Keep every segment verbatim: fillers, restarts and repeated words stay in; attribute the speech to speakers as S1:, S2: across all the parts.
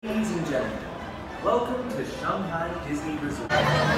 S1: Ladies and gentlemen, welcome to Shanghai Disney Resort.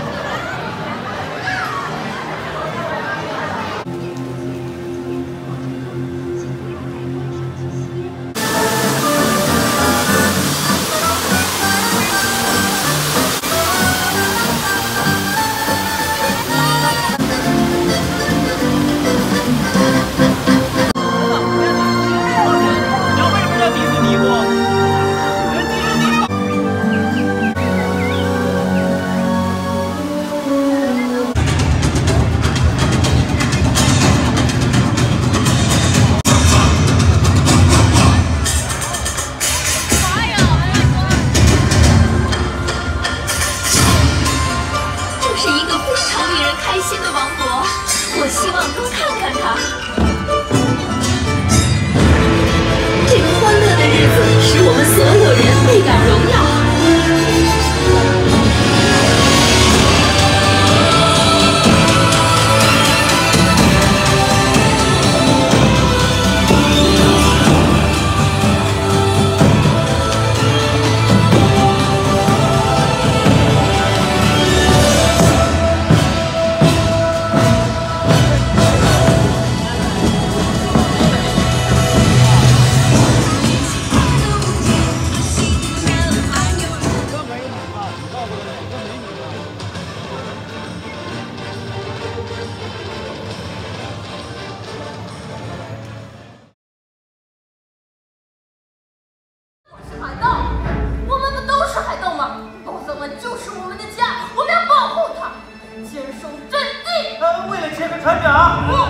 S2: 开心的王国，我希望多看看它。这个欢乐的日子使我们所有人倍感荣耀。
S3: 海盗，我们不都是海盗吗？宝藏湾就是我们的家，我们要保护它，坚守阵地。
S4: 呃，为了签个船长。